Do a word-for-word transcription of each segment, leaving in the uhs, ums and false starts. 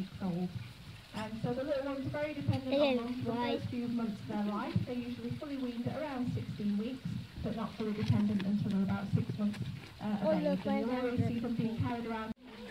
weeks old. Um, so the little ones are very dependent on mum for the first few months of their life. They're usually fully weaned at around sixteen weeks, but not fully dependent until they're about six months uh, of age. And you'll always see them being carried around.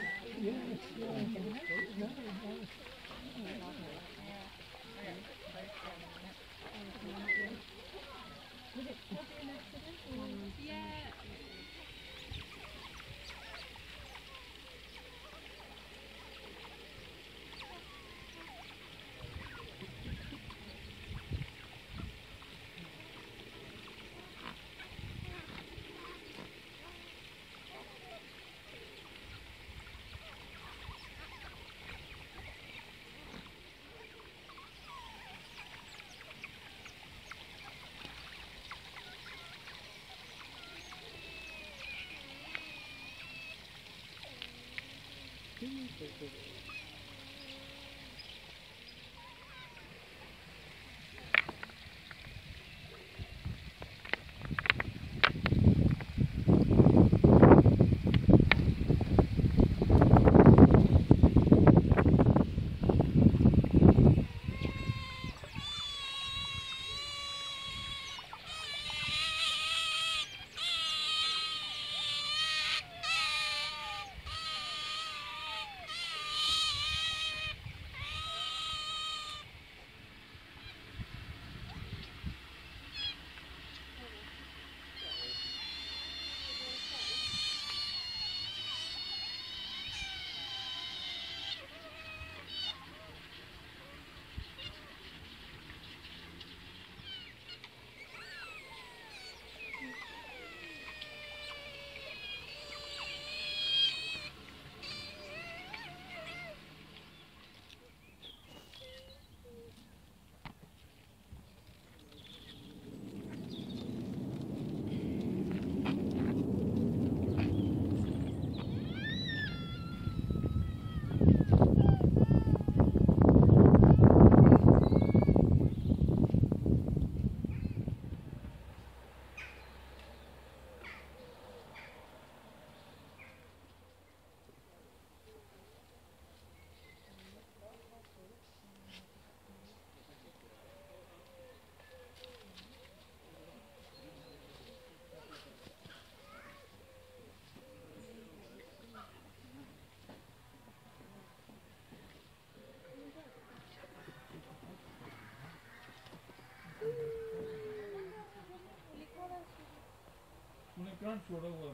उन्हें छोड़ा हुआ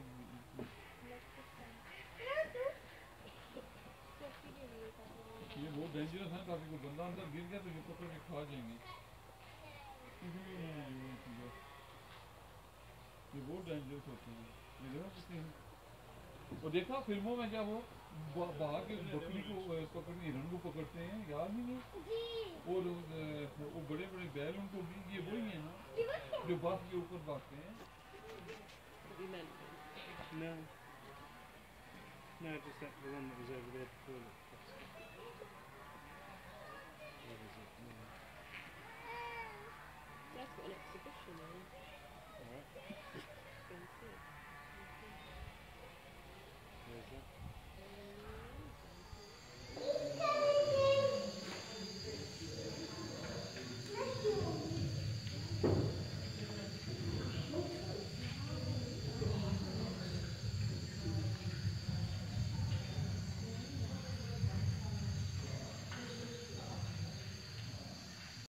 ये बहुत dangerous है काफी कुछ बंदा अंदर गिर गया तो ये पकड़ के खा जाएंगे ये बहुत डेंजरस होते हैं ये देखा कितने और देखा फिल्मों में क्या वो बाहर के बकरी को पकड़ हिरण को पकड़ते हैं याद ही नहीं और वो बड़े बड़े बैल उनको भी ये वही है ना जो बस के ऊपर भागते हैं No. No, just that the one that was over there.